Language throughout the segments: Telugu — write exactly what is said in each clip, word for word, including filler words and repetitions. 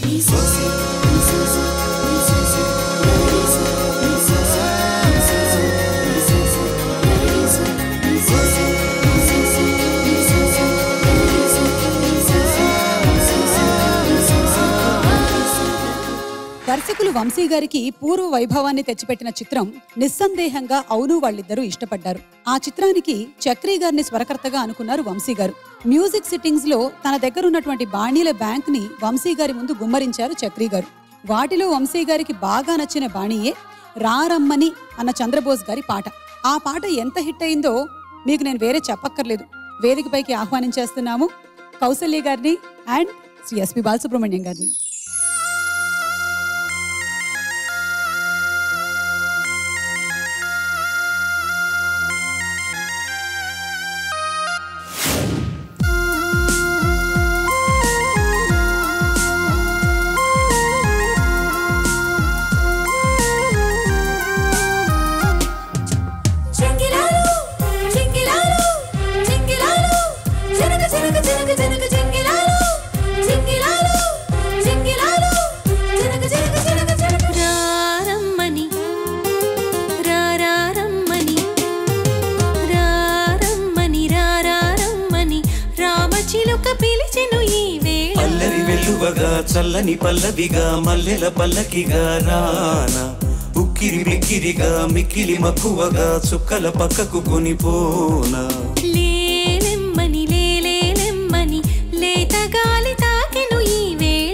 దర్శకులు వంశీ గారికి పూర్వ వైభవాన్ని తెచ్చిపెట్టిన చిత్రం నిస్సందేహంగా అవును వాళ్ళిద్దరూ ఇష్టపడ్డారు. ఆ చిత్రానికి చక్రి గారిని స్వరకర్తగా అనుకున్నారు వంశీ గారు. మ్యూజిక్ సిట్టింగ్స్ లో తన దగ్గర ఉన్నటువంటి బాణీల బ్యాంక్ ని వంశీ గారి ముందు గుమ్మరించారు చక్రి గారు. వాటిలో వంశీ గారికి బాగా నచ్చిన బాణీయే రారమ్మని అన్న చంద్రబోస్ గారి పాట. ఆ పాట ఎంత హిట్ అయిందో మీకు నేను వేరే చెప్పక్కర్లేదు. వేదికపైకి ఆహ్వానించేస్తున్నాము కౌసల్య గారిని అండ్ శ్రీ ఎస్పి బాలసుబ్రహ్మణ్యం గారిని. చల్లని పల్లవిగా మల్లెల పల్లకిగా రానా ఉక్కిరి బిక్కిరిగా మిక్కిలి మక్కువగా చుక్కల పక్కకు కొనిపోనా లేలెమ్మని లేలేలెమ్మని లేత గాలి తాకెను ఈ వేళ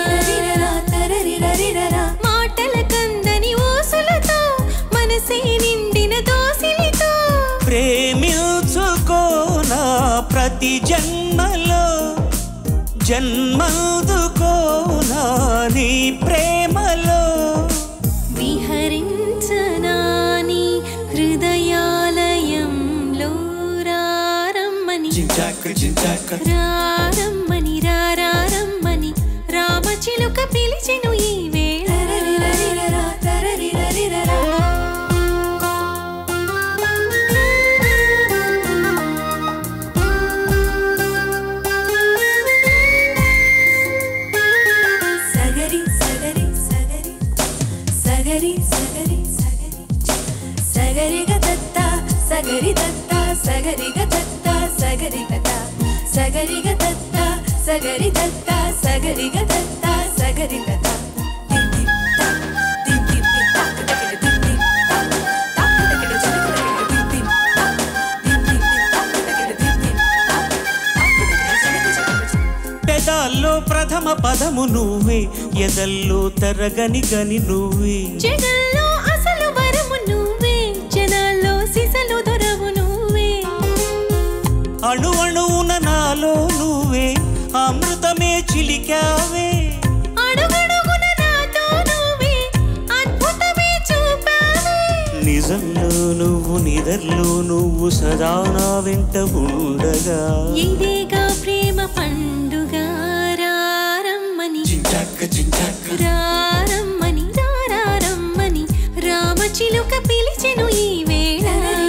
మాటల కందని ఊసులతో మనసే నిండిన దోసిలితో ప్రేమించుకోనా ప్రతి జన్మలో జన్మదుకోనా నీ ప్రేమలో విహరించనాని హృదయాలయంలో రారమ్మని రారమ్మని రారమ్మని రామచిలుక పిలిచెను ఈ వేళ సగరి దత్త సగరి దత్త సగరి దత్త సగరి దత్త సగరి దత్త సగరి దత్త సగరి దత్త పెదాల్లో ప్రథమ పదము నువ్వే ఎదల్లో తరగని గని నువ్వే జగల్లో అసలు వరము నువ్వే జనాల్లో సిసలు దొరవు నువ్వే అణు అణువున నాలో నువ్వే అమృతమే చిలికావే అడుగడుగున నాతో నువ్వే అద్భుతమే చూపావే నిజంలో నువ్వు నిదర్లో నువ్వు సదా నా వెంట ఉండగా ఇదేగా ప్రేమ పండుగ రారమ్మని రారమ్మని రారమ్మని రామచిలుక పిలిచెను ఈ వేళ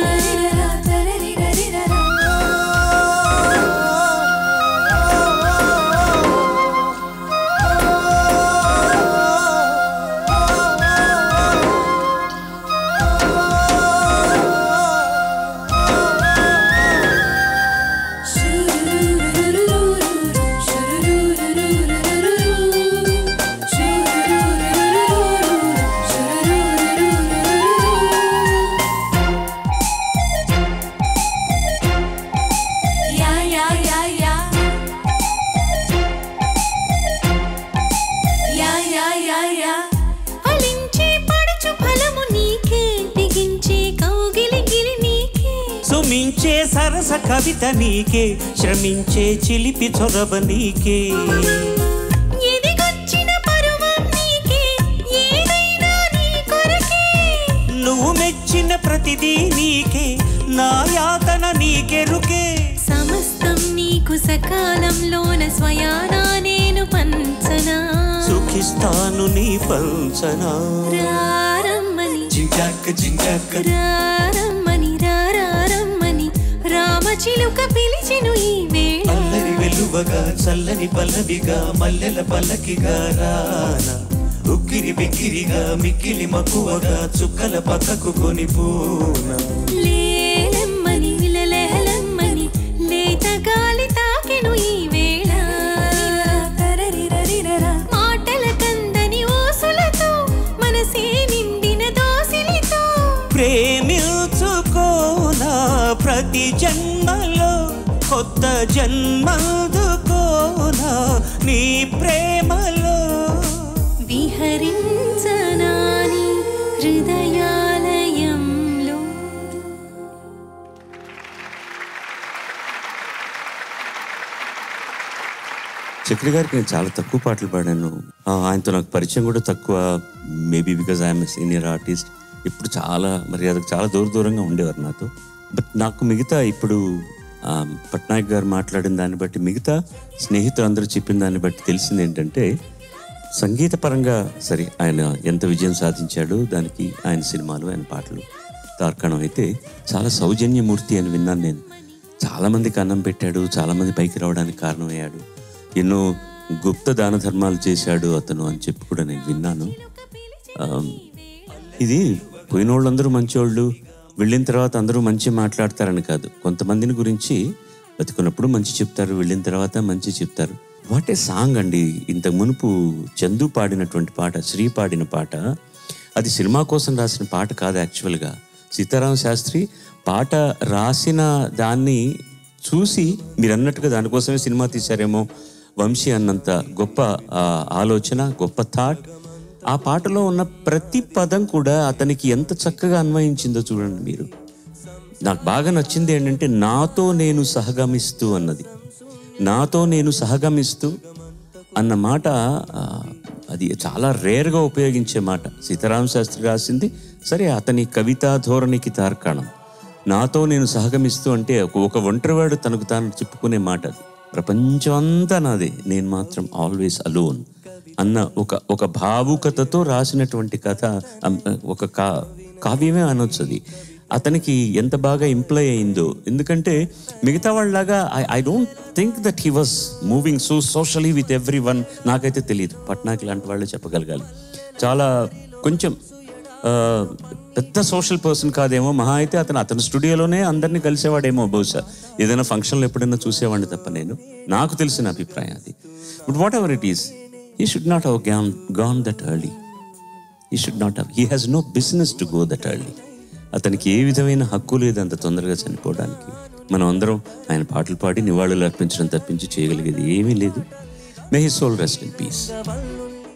సుమించే సరస కవిత నీకే శ్రమించే చిలిపి చొరవ నీకే ఎదిగొచ్చిన పరువం నీకే ఏదైనా నీ కొరకే నువ్వు మెచ్చిన ప్రతిదీ నీకే నా యాతన నీకెరుకే సమస్తం నీకు సకాలంలోన స్వయానా నేను పంచనా సుఖిస్తాను నీ పంచనా రారమ్మని జింజాక జింజాక రారమ్మని రారమ్మని రామచిలుక పిలిచెను ఈ వేళ అల్లరి వెలు పిలువగా చల్లని పల్లవిగా మల్లెల పల్లకిగా రానా ఉక్కిరి బిక్కిరిగా మిక్కిలి మక్కువగా చుక్కల పక్కకు కొనిపోనా లేలమ్మని విలలేలమ్మని లేత గాలి తాకెను ఈ వేళ తరరిరరిరరా మాటల కందని ఊసులతో మనసే నిండిన దోసిలితో ప్రేమించుకోనా ప్రతి జన్మలో కొత్త జన్మదుకోనా నీ ప్రేమలో విహరించనాని హృదయాలయంలో. చక్రి గారికి నేను చాలా తక్కువ పాటలు పాడాను. ఆయనతో నాకు పరిచయం కూడా తక్కువ, maybe because I'm senior artist. ఇప్పుడు చాలా మర్యాదకు చాలా దూర దూరంగా ఉండేవారు నాతో. బట్ నాకు మిగతా ఇప్పుడు పట్నాయక్ గారు మాట్లాడిన దాన్ని బట్టి, మిగతా స్నేహితులు అందరూ చెప్పిన దాన్ని బట్టి తెలిసింది ఏంటంటే, సంగీతపరంగా సరే ఆయన ఎంత విజయం సాధించాడో దానికి ఆయన సినిమాలు ఆయన పాటలు తార్కాణం అయితే చాలా సౌజన్యమూర్తి అని విన్నాను నేను. చాలామందికి అన్నం పెట్టాడు, చాలామంది పైకి రావడానికి కారణమయ్యాడు, ఎన్నో గుప్త దాన ధర్మాలు చేశాడు అతను అని చెప్పి కూడా నేను విన్నాను. ఇది పోయిన వాళ్ళందరూ మంచివాళ్ళు, వెళ్ళిన తర్వాత అందరూ మంచి మాట్లాడతారని కాదు. కొంతమందిని గురించి బతుకున్నప్పుడు మంచి చెప్తారు, వెళ్ళిన తర్వాత మంచి చెప్తారు. వాట్ ఏ సాంగ్ అండి. ఇంత మునుపు చందు పాడినటువంటి పాట, శ్రీ పాడిన పాట, అది సినిమా కోసం రాసిన పాట కాదు యాక్చువల్గా. సీతారామ శాస్త్రి పాట రాసిన దాన్ని చూసి మీరు అన్నట్టుగా దానికోసమే సినిమా తీశారేమో. వంశీ అన్నంత గొప్ప ఆలోచన, గొప్ప థాట్. ఆ పాటలో ఉన్న ప్రతి పదం కూడా అతనికి ఎంత చక్కగా అన్వయించిందో చూడండి మీరు. నాకు బాగా నచ్చింది ఏంటంటే, నాతో నేను సహగమిస్తూ అన్నది. నాతో నేను సహగమిస్తూ అన్న మాట అది చాలా రేర్గా ఉపయోగించే మాట. సీతారామ శాస్త్రి రాసింది సరే, అతని కవితా ధోరణికి తార్కాణం. నాతో నేను సహగమిస్తూ అంటే ఒక ఒంటరివాడు తనకు తాను చెప్పుకునే మాట అది. ప్రపంచం అంతా నాదే, నేను మాత్రం ఆల్వేస్ అలోన్ అన్న ఒక ఒక భావుకతతో రాసినటువంటి కథ, ఒక కా కావ్యమే అనొచ్చు అది. అతనికి ఎంత బాగా ఇంప్లై అయిందో. ఎందుకంటే మిగతా వాళ్ళలాగా I I don't think that he was moving so socially with everyone. నాకైతే తెలియదు, పట్నాయక్ లాంటి వాళ్ళే చెప్పగలగాలి. చాలా కొంచెం పెద్ద సోషల్ పర్సన్ కాదేమో, మహా అయితే అతను అతని స్టూడియోలోనే అందరినీ కలిసేవాడేమో బహుశా. ఏదైనా ఫంక్షన్లో ఎప్పుడైనా చూసేవాడిని తప్ప నేను, నాకు తెలిసిన అభిప్రాయం అది. But whatever it is, he should not have gone, gone that early. He should not have. He has no business to go that early. అతనికి ఏ విధమైన హక్కు లేదు అంత తొందరగా చనిపోవడానికి. మనం అందరం ఆయన పాటలు పాడి నివాళులు అర్పించడం తప్పించి చేయగలిగేది ఏమీ లేదు. May his soul rest in piece.